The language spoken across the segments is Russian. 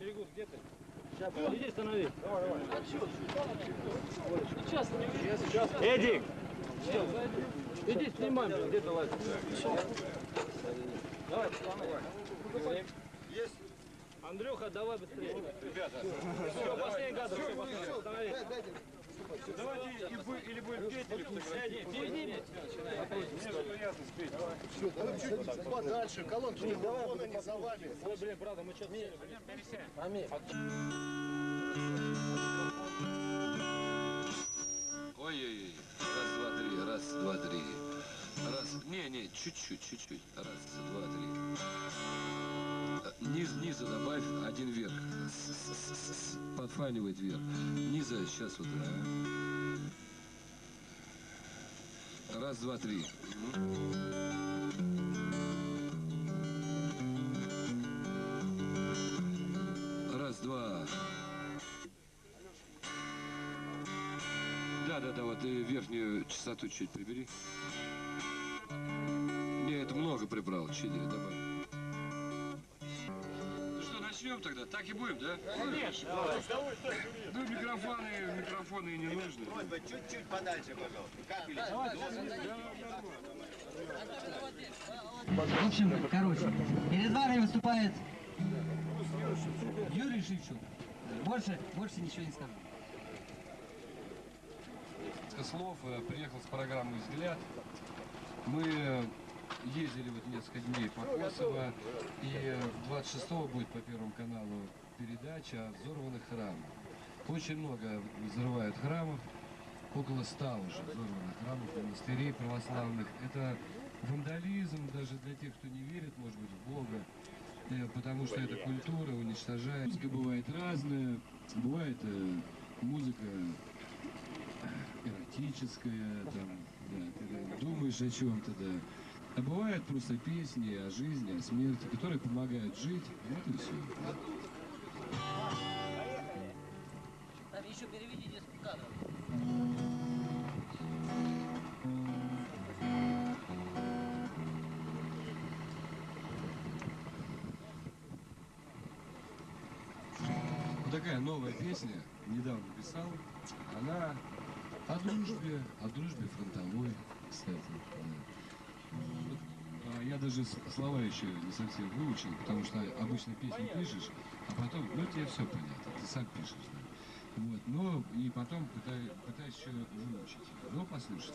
Перегруз, где ты? Сейчас, иди, останови. Давай, давай. Сейчас, сейчас. Эдик! Иди, снимай, где ты лазишь? Давай, давай. Есть. Андрюха, давай быстрее. Ребята, все, последний кадр, все, последний. Останови. Давайте или будем петь, или фотографировать. Все, давай чуть подальше, колонки микрофона не за вами. Ой, блин, правда, мы что-то сели, блин. Аминь. Ой-ой-ой. Раз, два, три, раз, два, три. Раз. Не, чуть-чуть. Раз, два, три. Низа добавь, один вверх. Подфанивает вверх. Низа, сейчас вот. Раз, два, три. Раз, два. Да, вот и верхнюю частоту чуть прибери. Не, это много прибрал, чуть добавь. Ну что, начнем тогда? Так и будем, да? Конечно. Ну, микрофоны не нужны. Чуть-чуть подальше, пожалуйста. В общем, короче, перед вами выступает Юрий Шевчук. Больше ничего не скажу. Слов, приехал с программой «Взгляд». Мы ездили вот несколько дней по Косово, и 26-го будет по Первому каналу передача о взорванных храмах. Очень много взрывают храмов, около 100 уже взорванных храмов, монастырей православных. Это вандализм даже для тех, кто не верит, может быть, в Бога, потому что это культура уничтожает. Музыка бывает разная, бывает музыка эротическая, там, да, ты думаешь о чем-то, да. А бывают просто песни о жизни, о смерти, которые помогают жить, вот и все. Там еще переведи несколько кадров. Вот такая новая песня, недавно писал, она о дружбе фронтовой, кстати. Да. Я даже слова еще не совсем выучил, потому что обычно песню пишешь, а потом, ну тебе все понятно, ты сам пишешь. Да. Вот, но и потом пытаюсь еще выучить. Ну, послушайте.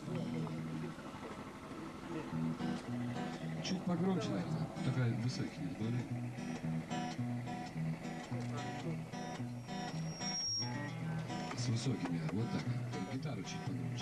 Чуть погромче, наверное. Такая высокий, не добавляй. С высокими, вот так. Гитару чуть погромче.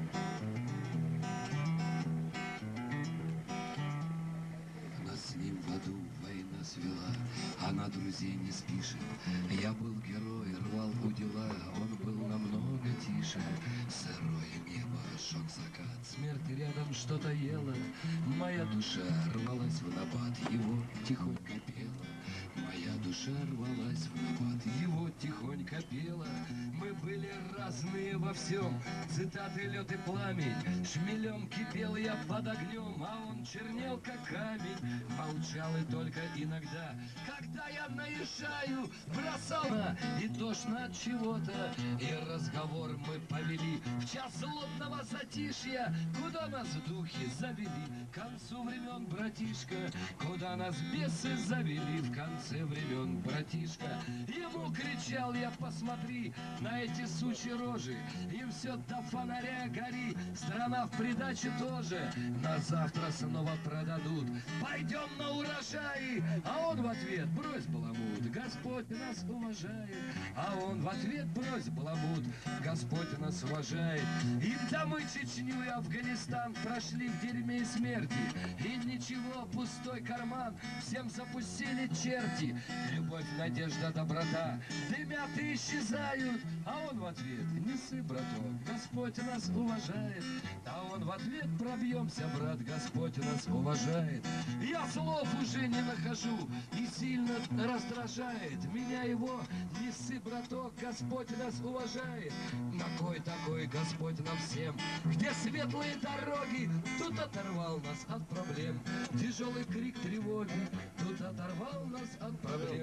Нас с ним в аду война свела, она друзей не спишет. Я был герой, рвал удила, он был намного тише. Сырое небо, шок закат, смерть рядом что-то ела. Моя душа рвалась в набат, его тихонько пела. Моя душа рвалась в набат, его тихонько пела. Мы были разные во всем, цитаты, лед и пламень. Шмелем кипел я под огнем, а он чернел как камень. Молчал и только иногда, когда я наезжаю, бросал и тошно от чего-то. И разговор мы повели в час злобного затишья. Куда нас духи завели к концу времен, братишка? Куда нас бесы завели в конце времен, братишка? Ему кричал я: посмотри на эти сучьи рожи, им все до фонаря гори. Страна в придаче тоже на завтра снова продадут. Пойдем на урожаи. А он в ответ: брось баламут, Господь нас уважает. А он в ответ: брось баламут, Господь нас уважает. И да мы Чечню и Афганистан прошли в дерьме и смерти. И ничего, пустой карман всем запустили черти. Любовь, надежда, доброта дымят и исчезают. А он в ответ: не ссы, браток, Господь нас уважает. А он в ответ: пробьемся, брат, Господь нас уважает. Я слов уже не нахожу, и сильно раздражает меня его: не ссы, браток, Господь нас уважает. На кой такой Господь нам всем? Где светлые дороги? Тут оторвал нас от проблем. Тяжелый крик тревоги тут оторвал нас от проблем.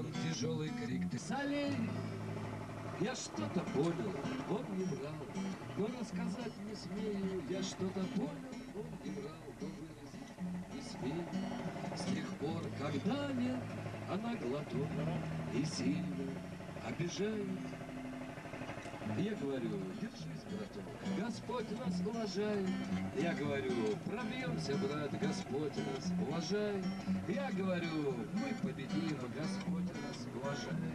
тяжелый крик. Ты солей! Я что-то понял, он не врал, но рассказать не смею. Я что-то понял, он не врал, но выразить не смею. С тех пор, когда нет, она глоток и сильно обижает. Я говорю, держись, браток, Господь нас уважает. Я говорю, пробьемся, брат, Господь нас уважает. Я говорю, мы победим, Господь нас уважает.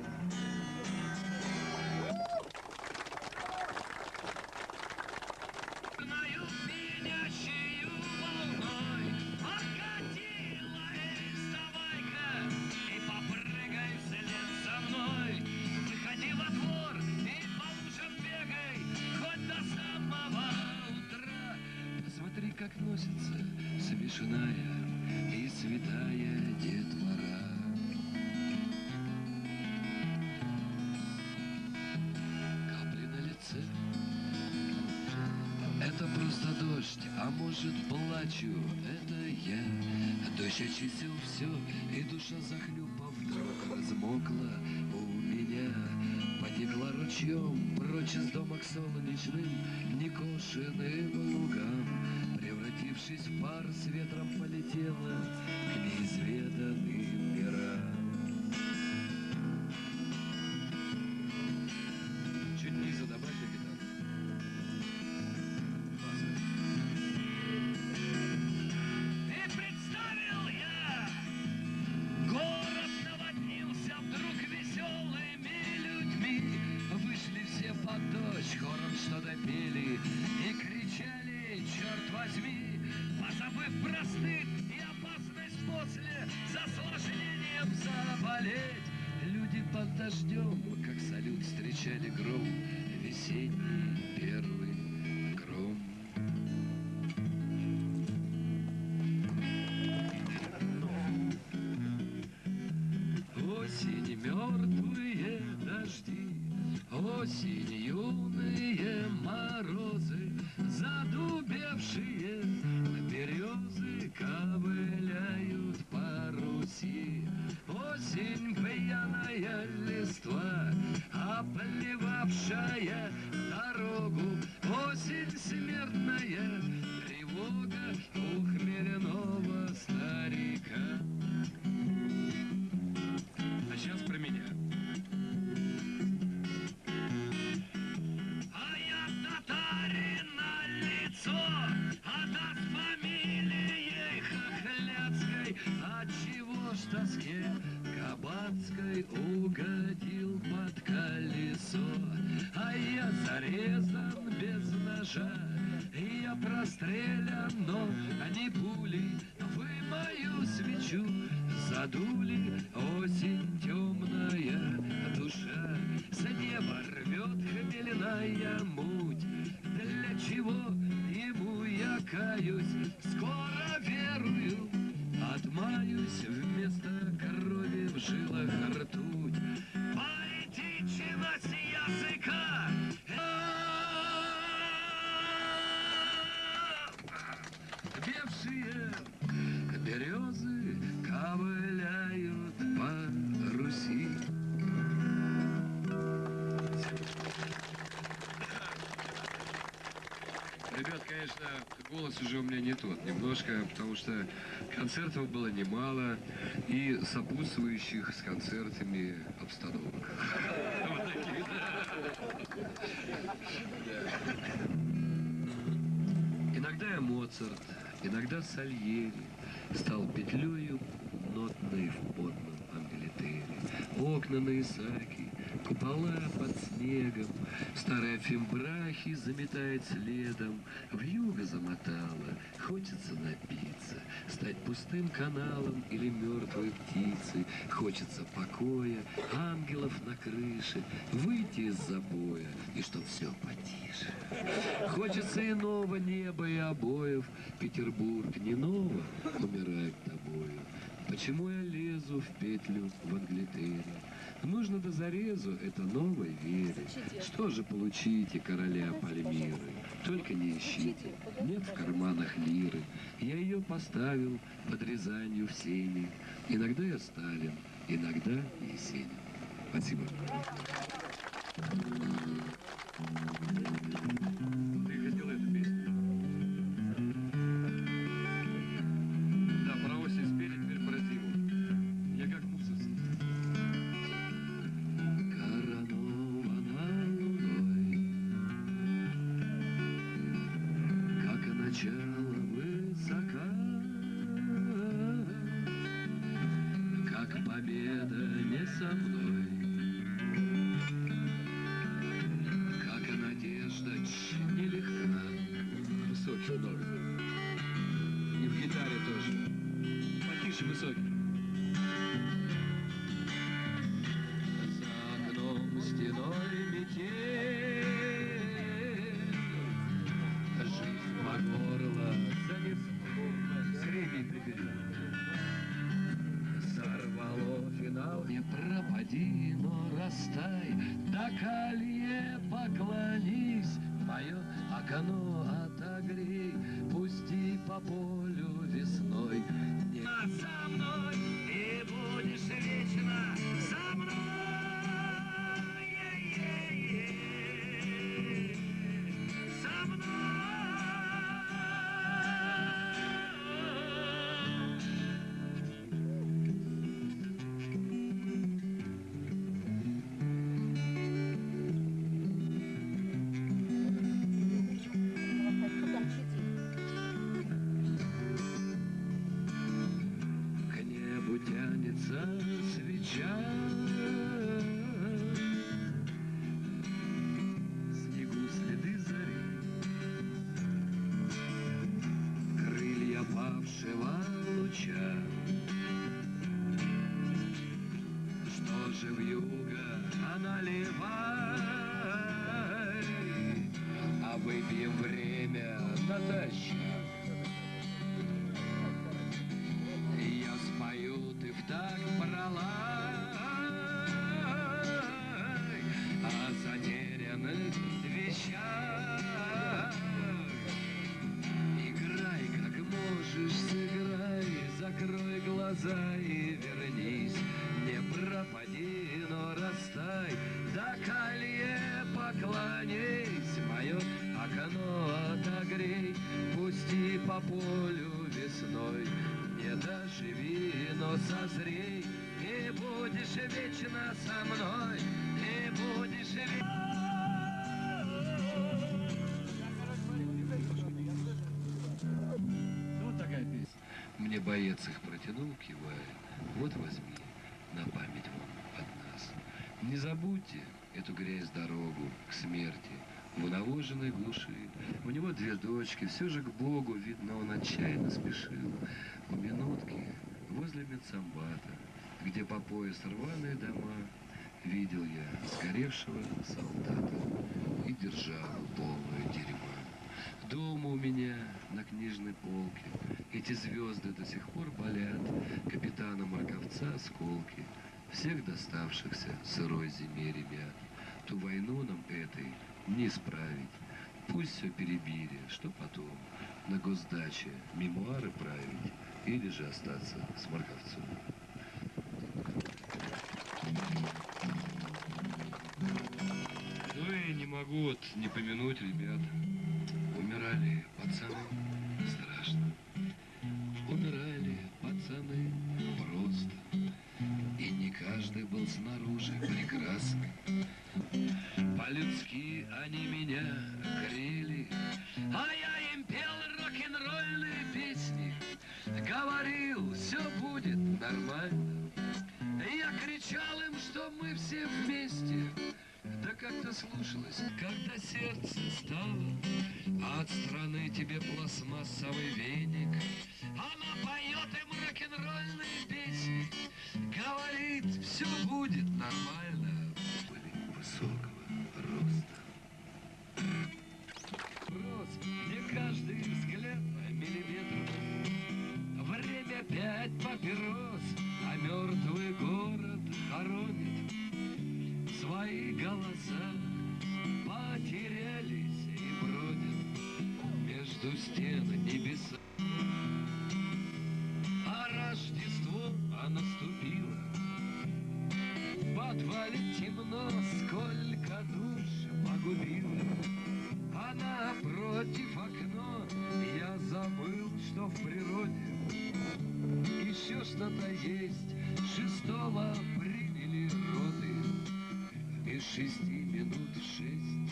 Как носится смешная и святая детвора. Капли на лице — это просто дождь, а может, плачу, это я. Дождь очистил все, и душа, захлюпав, вдруг размокла у меня. Потекла ручьем прочь из дома к солнечным некошенным лугам. Превратившись в пар, с ветром полетела к неизведанным мирам. Чуть низу добавь на гитару. И представил я, город наводнился вдруг веселыми людьми. Вышли все под дождь, хором что-то пели и кричали, черт возьми, позабыв про стыд и опасность после с осложнением заболеть. Люди под дождем, как салют, встречали гром, весенний первый гром. Осень, мертвые дожди, осень, юные морозы, задубевшие березы ковыляют по Руси. Осень, пьяная листва, обливавшая дорогу. Осень, смертная тревога у хмельного старика. А сейчас про меня. В тоске кабацкой угодил под колесо, а я зарезан без ножа, и я прострелян, но не пули. Вы мою свечу задули, осень темная душа, с неба рвет хмельная муть. Для чего ему я каюсь, скоро верую, отмаюсь, вместо крови в жилах ртуть. Поэтичность языка бевшие березы ковыляют по Руси. Ребят, конечно, голос уже у меня не тот немножко, потому что концертов было немало и сопутствующих с концертами обстановок. Иногда я Моцарт, иногда Сальери стал петлею нотной в потном амбилитере. Окна на Исааке, купола под снегом, старая фимбрахи заметает следом, вьюга замотала, хочется напиться, стать пустым каналом или мертвой птицей, хочется покоя, ангелов на крыше, выйти из забоя, и чтоб все потише. Хочется иного неба и обоев, Петербург не ново умирает тобою. Почему я лезу в петлю в Англитере? Нужно до зарезу это новой вере. Что же получите, короля Пальмиры? Только не ищите, нет в карманах лиры. Я ее поставил под Рязанью в сене. Иногда я Сталин, иногда Есенин. Спасибо. Ты хотела эту песню? Да, про осень спели, теперь про зиму. Я как мусорский. Коронована луной, как начало высока, как победа не со мной, как и надежда нелегка. Высокий ног. И в гитаре тоже. Потише, высокий. За окном стеной метель, жизнь по горло занесло. Средний прибери. Сорвало финал. Не пропади, но растай, до колье поклонись, мое окно отогрей, пусти по полю весной. Не со мной и будешь вечно со мной, со мной. К небу тянется свеча, в снегу следы зари, крылья павшего луча. Что же вьюга, а наливай, а выпьем время натощак. Я спою, ты в такт пролай о затерянных вещах. Играй, как можешь, сыграй, закрой глаза и вернись. Не пропади, но растай, до колье поклонись, мое окно отогрей, пусти по полю весной. Не доживи, но созрей, и будешь вечно со мной, и будешь вечно. Вот такая песня. Мне боец их протянул, кивая. Вот возьми, на память вам от нас. Не забудьте эту грязь дорогу к смерти в навоженной глуши. У него 2 дочки, все же к Богу, видно, он отчаянно спешил. У минутки возле медсамбата, где по пояс рваные дома, видел я сгоревшего солдата и держал полную дерьма. Дома у меня на книжной полке эти звезды до сих пор болят, капитана Марковца осколки, всех доставшихся сырой зиме ребят. Ту войну нам этой не исправить, пусть все перебили, что потом на госдаче мемуары править или же остаться с Марковцом. Ну и не могу вот не помянуть ребят. Умирали пацаны, страшно. Умирали пацаны просто. И не каждый был снаружи прекрасный. По-людски они меня грели, а я им пел рок-н-ролльные песни. Говорил, все будет нормально. Я кричал им, что мы все вместе. Да как-то слушалось, когда сердце стало, а от страны тебе пластмассовый веник. Она поет им рок-н-ролльные песни, говорит, все будет нормально. Были высокого роста. Рост, где каждый взгляд на миллиметр. Время 5 папирос, а мертвый город хоронит. Свои голоса потерялись и бродят между стен небеса. А Рождество наступило, под подвале темно, сколько душ погубила. А напротив окно я забыл, что в природе еще что-то есть. 6-го приняли роды, без 6 минут в 6.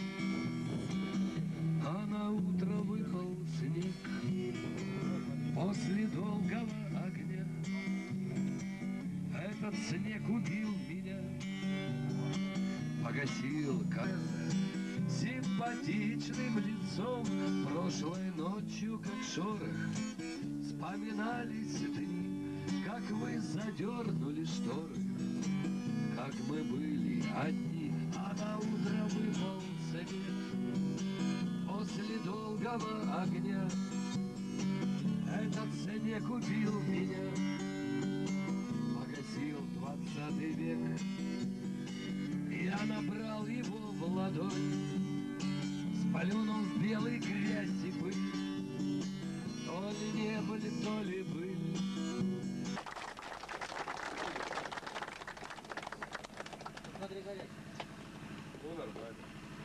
А на утро выпал снег после долгого огня. Этот снег убил меня, погасил симпатичным лицом. Прошлой ночью, как шорох, вспоминались дни, как вы задернули шторы, как мы были одни. А на утро выпал свет после долгого огня. Этот снег убил меня, погасил 20 век. Я набрал его в ладонь, сплюнул в белый грязь и пыль. То ли не были, то ли были. Смотри, горячий. Ну, нормально.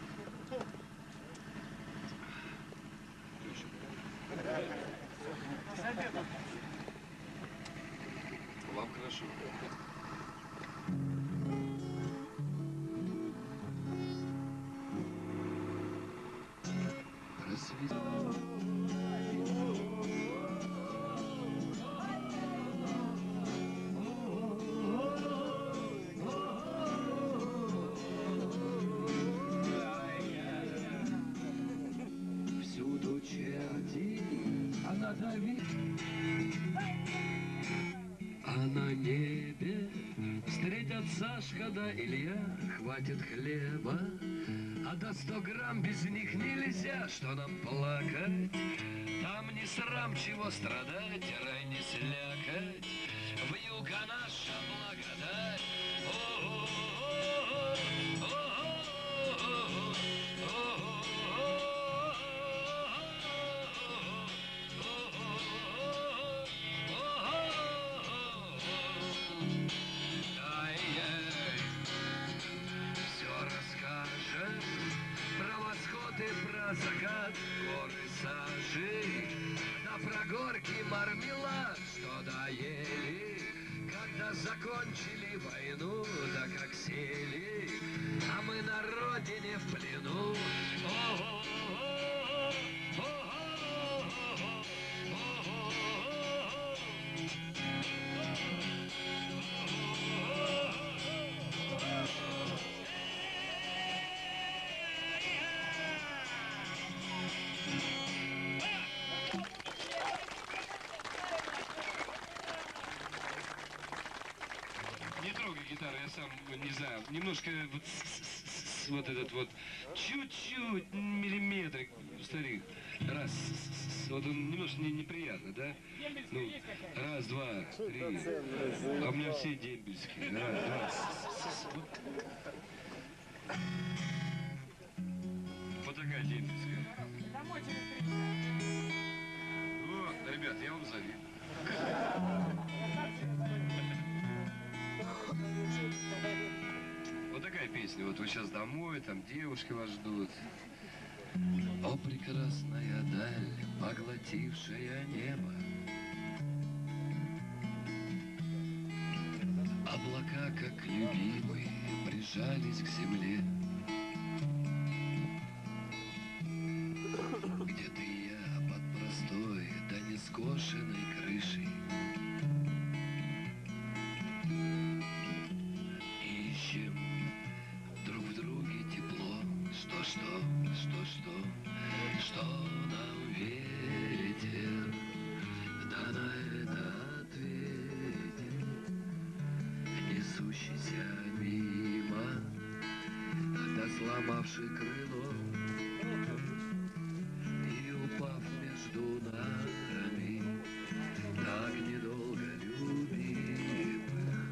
Вам хорошо. Всюду черти, а на небе встретят Сашка да Илья. Хватит хлеба, а до 100 грамм без них нельзя. Что нам плакать? Там не срам, чего страдать, рай не слякать. Вьюга наша благодать. Про закат, горы сажи, да про горький мармелад, что доели, когда закончили войну, да как сели, а мы на родине в плену. Не трогай гитару, я сам не знаю. Немножко вот этот вот чуть-чуть миллиметрик, старик. Раз, вот он немножко неприятно, да? Ну, раз, два, три. А у меня все дембельские. Раз, два. Вот такая дембельская. Вот, ребят, я вам завидую. Вот такая песня. Вот вы сейчас домой, там девушки вас ждут. О, прекрасная даль, поглотившая небо, облака, как любимые, прижались к земле. Где ты и я под простой, да не скошенной крышей. Ищем друг в друге тепло, что нам ветер, да на это ответит, несущийся мимо, да сломавший крыло и упав между нами, так недолго любимых,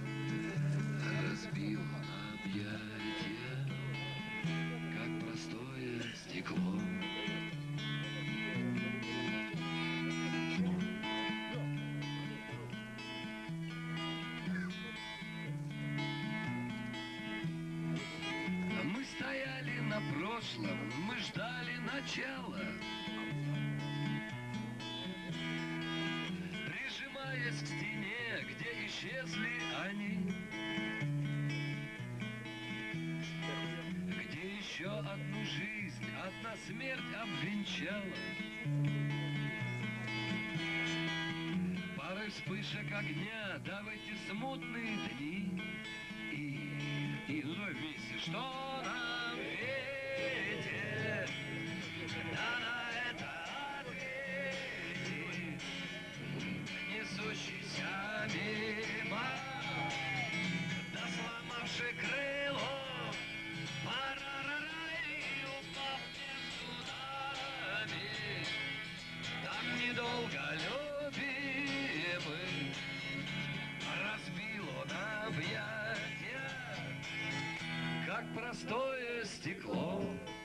разбил на объятия, как простое стекло. прошлом мы ждали начала, прижимаясь к стене, где исчезли они, где еще одну жизнь одна смерть обвенчала. Пары вспышек огня, да в эти смутные дни. И ну давай вместе, что нам ветер, да на это ответит, несущийся мимо, да сломавший крыло, парарарай, упав между нами, так недолго любимый, разбил он объятия, как простое стекло.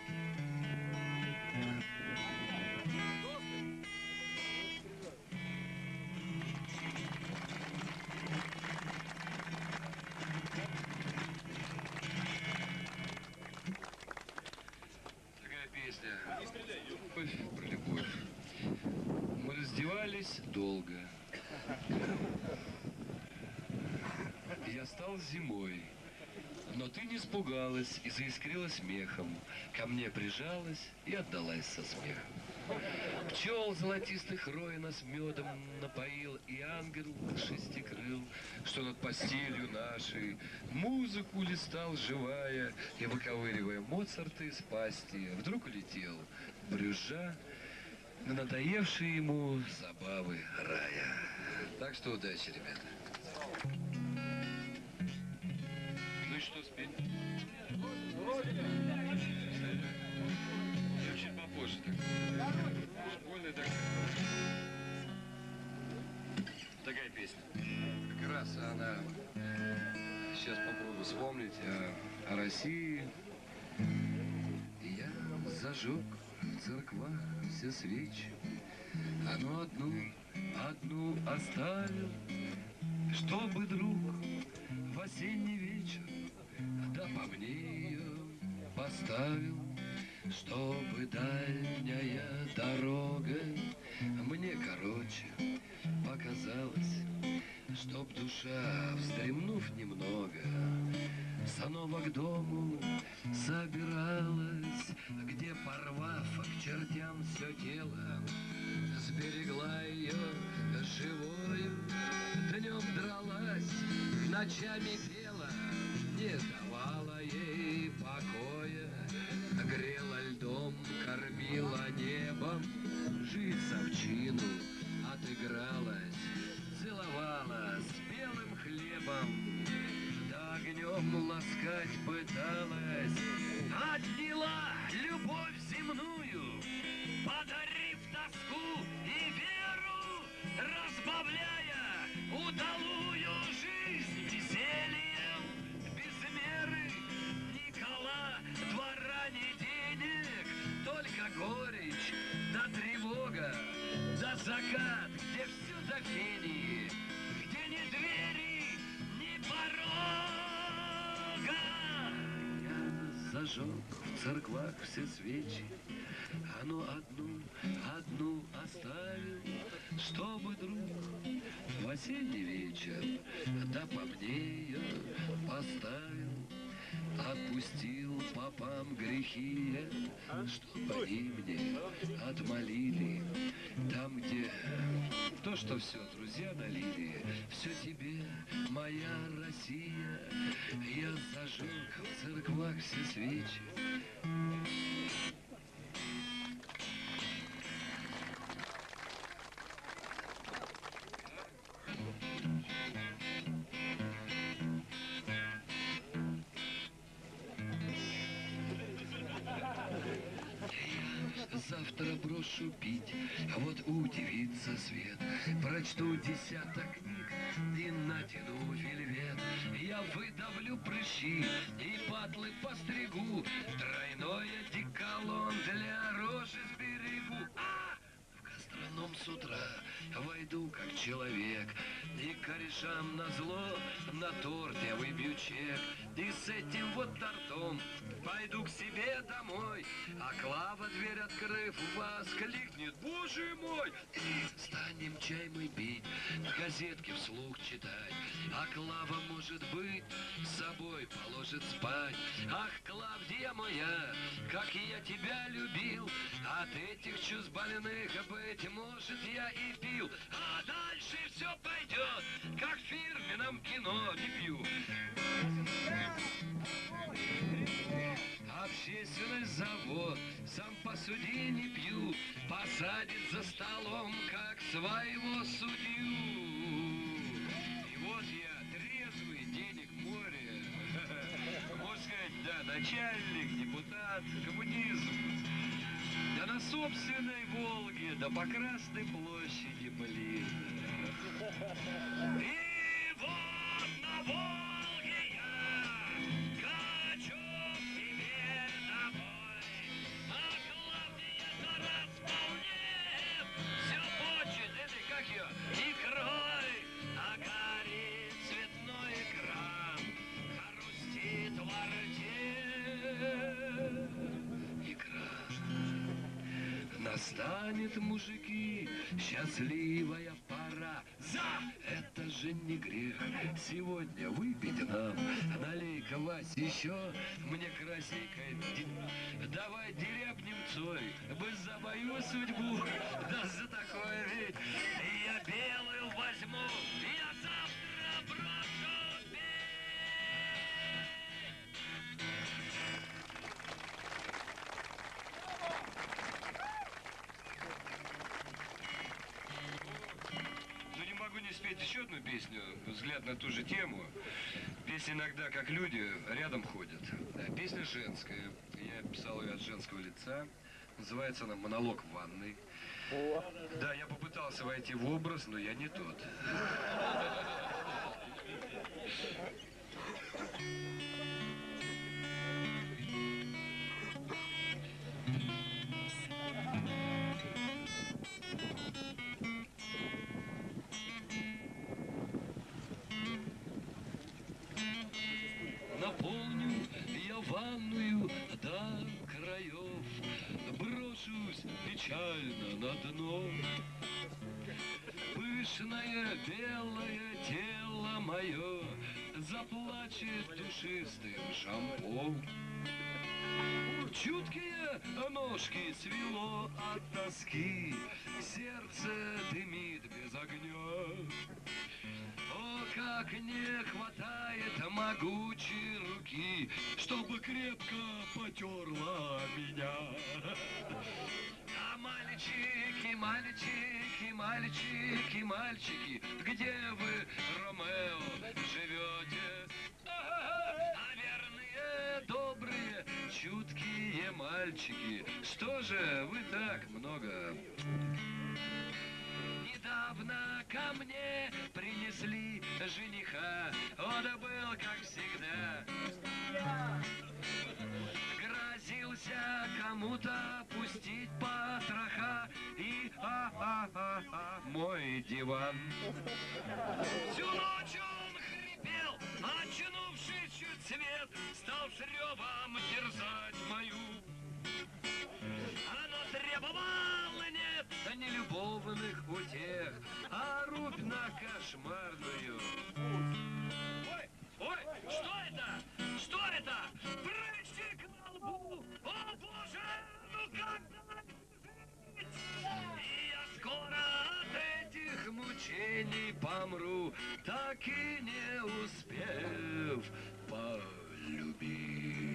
Такая песня про любовь. Мы раздевались долго. Я стал зимой. Но ты не испугалась и заискрила смехом, ко мне прижалась и отдалась со смехом. Пчел золотистых рой нас медом напоил, и ангел шестикрыл, что над постелью нашей музыку листал живая, и, выковыривая Моцарта из пасти, вдруг улетел, брюзжа, на надоевшие ему забавы рая. Так что удачи, ребята. Ну и что спеть? Я чуть попозже так. Школьная такая. Такая песня. Как раз она... Сейчас попробую вспомнить о России. Я зажег в церквах все свечи, одну оставил, чтобы друг в осенний вечер, да по мне ее поставил, чтобы дальняя дорога мне короче показалась, чтоб душа, вздремнув немного, снова к дому собиралась, где, порвав к чертям все тело, сберегла ее живою, днем дралась, ночами пела, не давала ей покоя, грела льдом, кормила небом, жить совчину отыгралась, целовала с белым хлебом, да огнем ласкать пыталась, отняла любовь земную, подарив тоску и веру, разбавляя удалую жизнь весельем без меры. Никола двора ни денег, только горечь да тревога, да закат, где все до фении, где ни двери, ни порога. Я зажег в церквах все свечи, одну оставил, чтобы друг в осенний вечер, да по мне ее поставил, отпустил попам грехи, чтоб они мне отмолили, там, где то, что все друзья налили, все тебе, моя Россия, я зажег в церквах все свечи. Завтра брошу пить, вот удивится свет. Прочту десяток книг и натяну вельвет. Я выдавлю прыщи и патлы постригу, тройной одеколон для рожи сберегу. А в гастроном вином с утра войду как человек, и корешам назло на торт я выбью чек, и с этим вот тортом пойду к себе домой, а Клава, дверь открыв, воскликнет: боже мой! И станем чай мы пить, газетки вслух читать, а Клава, может быть, с собой положит спать. Ах, Клавдия моя, как я тебя любил, от этих чувств больных, быть может, я и пил. А дальше все пойдет, как в фирменном кино. Не пью. Общественный завод, сам посуди, не пью, посадит за столом, как своего судью. И вот я трезвый, денег море. Можно сказать, да, начальник, депутат, коммунизм. Да на собственной Волге, да по Красной площади, блин. И вот на Волге я качу тебе домой, а Клавдия-то располнеет, все почет этой, как ее, икрой, а горит цветной экран, хрустит во рте экран. Настанет, мужики, счастливая пора. За это же не грех сегодня выпить нам. Налей-ка, Вась, еще мне красивой. Давай дерябнем Цой, бы за мою судьбу, да за такое ведь я белую возьму, я завтра брошу петь. Ну не могу не спеть еще одну песню, взгляд на ту же тему. Песня иногда, как люди, рядом ходят. Песня женская. Я писал ее от женского лица. Называется она «Монолог в ванной». Да, я попытался войти в образ, но я не тот. Наполню я ванную до краев, брошусь печально на дно. Пышное белое тело мое заплачет душистым шампом. Чуткие ножки свело от тоски, сердце дымит без огня. О, как не хватает могучей руки, чтобы крепко потерла меня. А мальчики, мальчики, мальчики, мальчики, где вы, Ромео, живете? А верные, добрые, чуткие мальчики, что же вы так много? Недавно ко мне принесли жениха, он был, как всегда, грозился кому-то пустить потроха и мой диван. Всю ночь он хрипел, очнувшись чуть свет, стал с ревом терзать мою. Она требовала, нет, не любовных утех, а рубь на кошмарную. Ой, ой, что это? Что это? Прыщик на лбу! О, Боже, ну как дальше жить? И я скоро от этих мучений помру, так и не успев полюбить.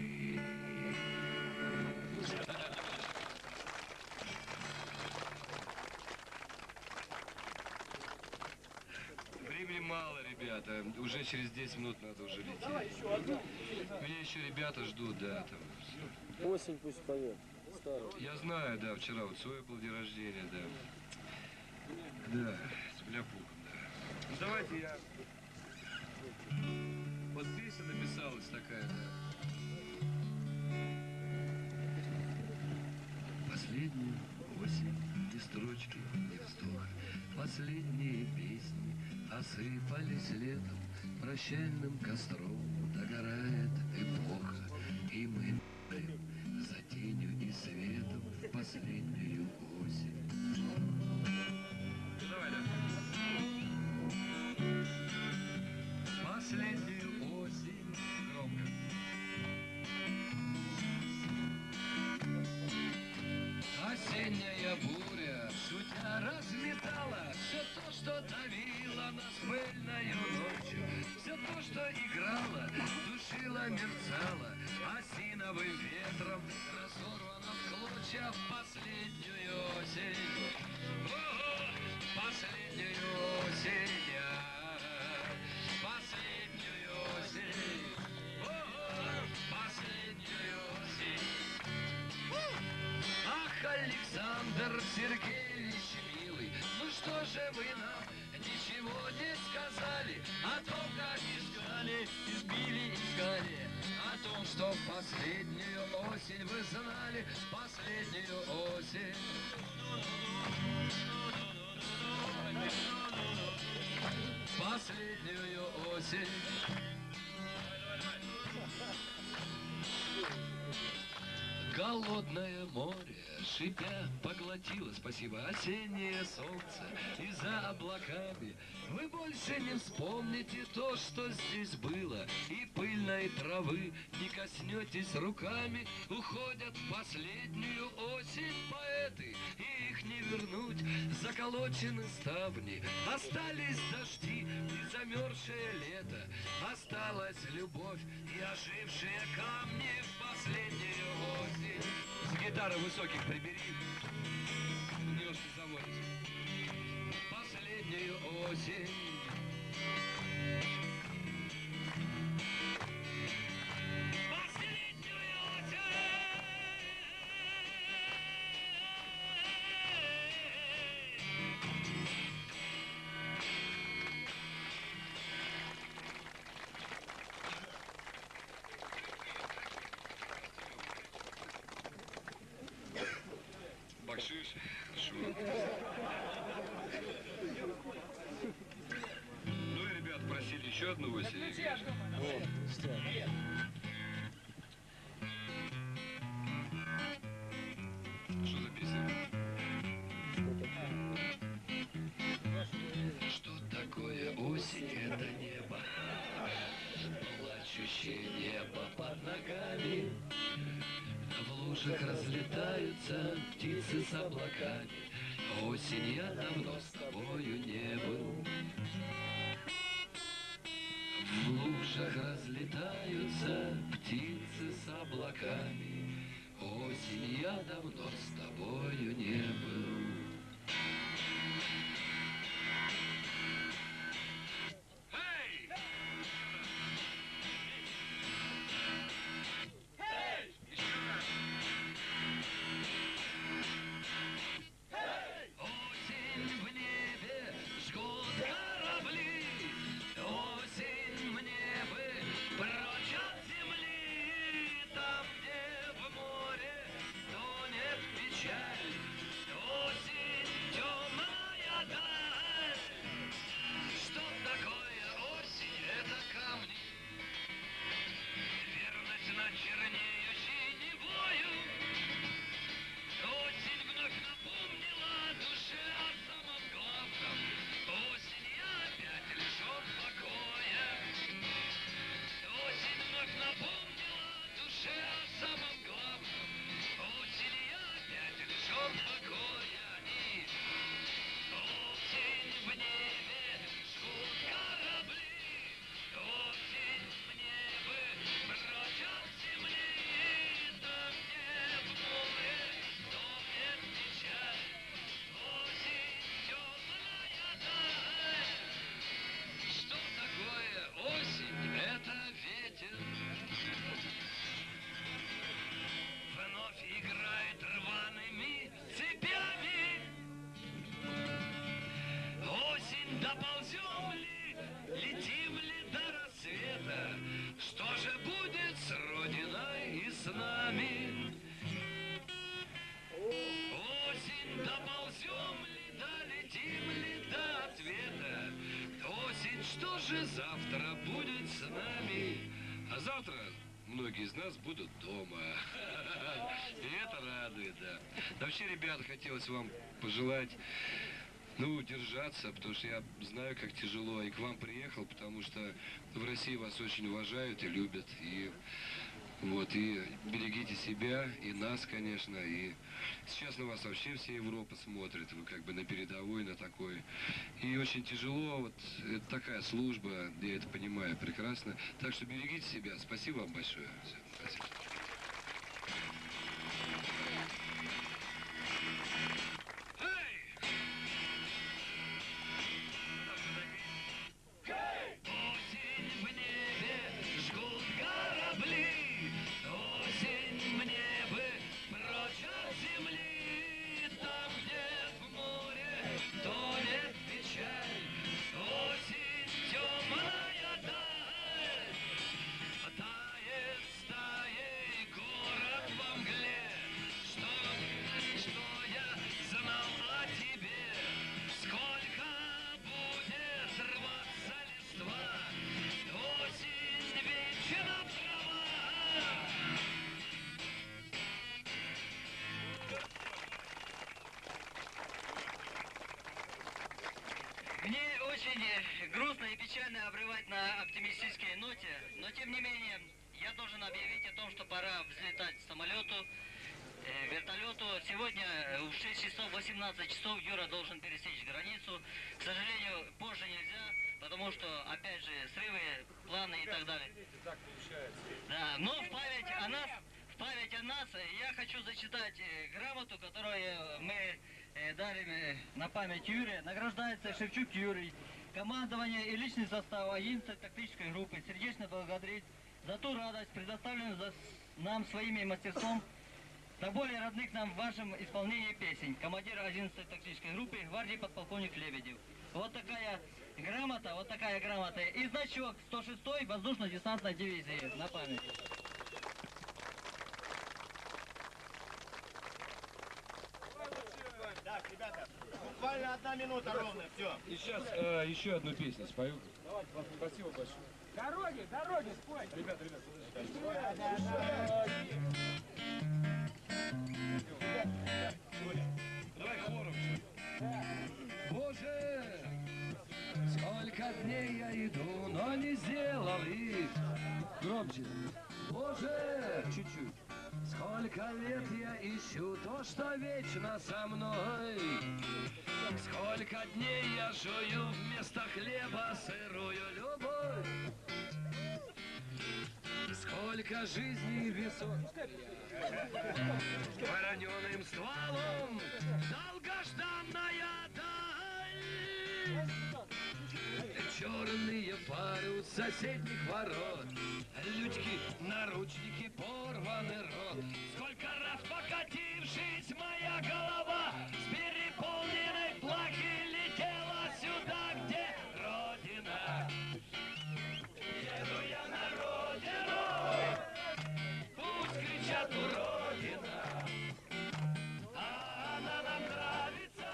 Времени мало, ребята. Уже через 10 минут надо уже лететь. Меня еще ребята ждут, да. Там. Осень пусть поет. Старый. Я знаю, да, вчера вот свой был день рождения, да. Да, с бляпухом, да. Ну давайте я... Вот песня написалась такая, да. Последнюю осень Эти строчки не вздох, последние песни осыпались летом, прощальным костром догорает эпоха, и мы ныряем за тенью и светом в последнюю осень. Давай, да. Последнюю осень громко. Осенняя буря, шутя, разметала все то, что давило нас пыльною ночью, все то, что играло, душило, мерцало, осиновым ветром разорвано в клочья в последнюю осень. О, последнюю осень, последнюю осень, о, последнюю осень. Ах, Александр Сергеевич милый, ну что же вы нам ничего не сказали о том, как искали, избили, искали, о том, что в последнюю осень вы знали, последнюю осень. Последнюю осень. Голодное море, шипя, поглотило, спасибо, осеннее солнце, и за облаками вы больше не вспомните то, что здесь было, и пыльной травы не коснетесь руками. Уходят в последнюю осень поэты, и их не вернуть, заколочены ставни, остались дожди и замерзшее лето, осталась любовь и ожившие камни в последнюю осень. С гитары высоких прибери. Немножко заводится. Последнюю осень. Последнюю осень. Бакшиш. Хорошо. Ну и ребят просили еще одну осень. Что записываем? Что такое осень? Это небо, плачущее небо под ногами. В лужах разлетаются птицы с облаками. Осень, я давно с тобою не был. В лужах разлетаются птицы с облаками. Осень, я давно с тобою не был. Осень в небе жгут корабли, осень мне бы прочь от земли, там, где в море тонет печаль, А завтра многие из нас будут дома. И это радует, да. Вообще, ребят, хотелось вам пожелать, ну, держаться, потому что я знаю, как тяжело. И к вам приехал, потому что в России вас очень уважают и любят. И вот, и берегите себя, и нас, конечно. И сейчас на вас вообще вся Европа смотрит. Вы как бы на передовой, на такой. И очень тяжело, вот, это такая служба, я это понимаю прекрасно. Так что берегите себя. Спасибо вам большое. Всё, спасибо. Мне очень грустно и печально обрывать на оптимистической ноте, но тем не менее я должен объявить о том, что пора взлетать самолету, вертолету. Сегодня в 6 часов 18 часов Юра должен пересечь границу. К сожалению, позже нельзя, потому что, опять же, срывы, планы и так далее. Да, но в память о нас я хочу зачитать грамоту, которую мы дарим на память Юрия. Награждается Шевчук Юрий. Командование и личный состав 11-й тактической группы сердечно благодарит за ту радость, предоставленную нам своими мастерством, до более родных нам в вашем исполнении песен. Командир 11-й тактической группы гвардии подполковник Лебедев. Вот такая грамота и значок 106-й воздушно-десантной дивизии на память. Так, ребята, буквально 1 минута ровно, все. И сейчас еще одну песню спою. Спасибо большое. Дороги, спой! Ребята, давай хором. Боже, сколько дней я иду, но не сделал их. Громче. Боже, чуть-чуть. Сколько лет я ищу то, что вечно со мной. Сколько дней я жую вместо хлеба сырую любовь. Сколько жизней весов вороненым стволом долгожданная даль. Черные фары у соседних ворот, лючки, наручники, порванный рот. Сколько раз покатившись, моя голова с переполненной плахи летела сюда, где Родина. Еду я на Родину, пусть кричат уродина, а она нам нравится,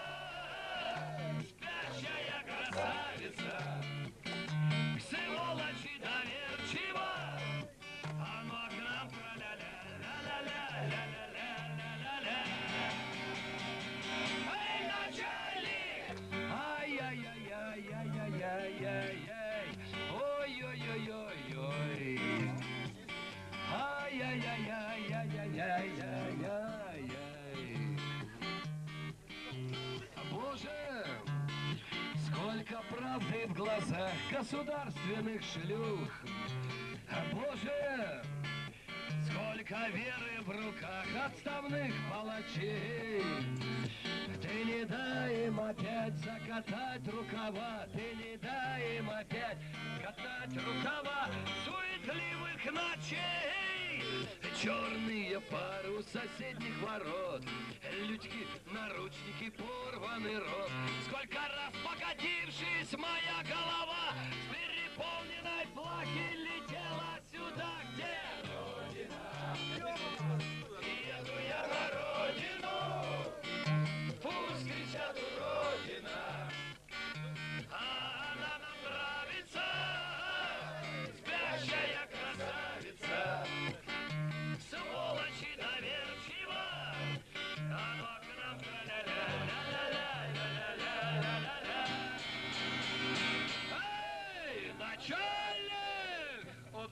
спящая красавица. Сволочи доверчиво, оно к нам ля-ля-ля-ля-ля-ля-ля-ля-ля-ля. Эй, начальник! Ай-яй-яй-яй-яй-яй-яй-яй. Ой-ой-ой-ой-ой. Ай-яй-яй-яй-яй-яй-яй-яй. Боже! Сколько правды в глазах государственных шлюх! Боже! Сколько веры в руках отставных палачей! Ты не дай им опять закатать рукава, ты не дай им опять катать рукава суетливых ночей! Черные пары у соседних ворот, лючки, наручники, порванный рот. Сколько раз покатившись, моя голова с переполненной плахи летела сюда, где Родина. Еду я на Родину, пусть кричат уродина, а она нам нравится, спящая красавица.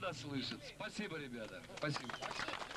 нас слышит. Спасибо, ребята. Спасибо.